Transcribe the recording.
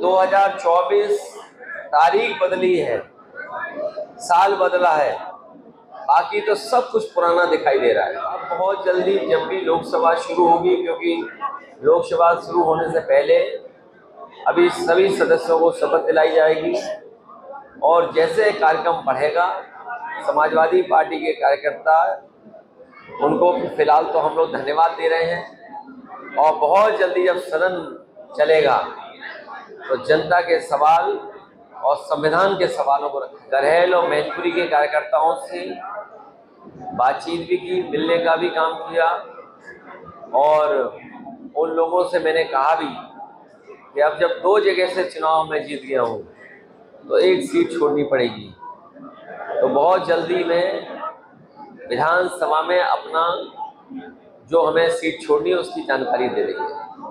2024 तारीख बदली है, साल बदला है, बाकी तो सब कुछ पुराना दिखाई दे रहा है। अब बहुत जल्दी जब भी लोकसभा शुरू होगी, क्योंकि लोकसभा शुरू होने से पहले अभी सभी सदस्यों को शपथ दिलाई जाएगी और जैसे कार्यक्रम बढ़ेगा, समाजवादी पार्टी के कार्यकर्ता, उनको फिलहाल तो हम लोग धन्यवाद दे रहे हैं और बहुत जल्दी जब सदन चलेगा तो जनता के सवाल और संविधान के सवालों को रखा। गरहेल और मैनपुरी के कार्यकर्ताओं से बातचीत भी की, मिलने का भी काम किया और उन लोगों से मैंने कहा भी कि अब जब 2 जगह से चुनाव में जीत गया हूँ तो एक सीट छोड़नी पड़ेगी। तो बहुत जल्दी मैं विधानसभा में अपना जो हमें सीट छोड़नी है उसकी जानकारी दे देंगे।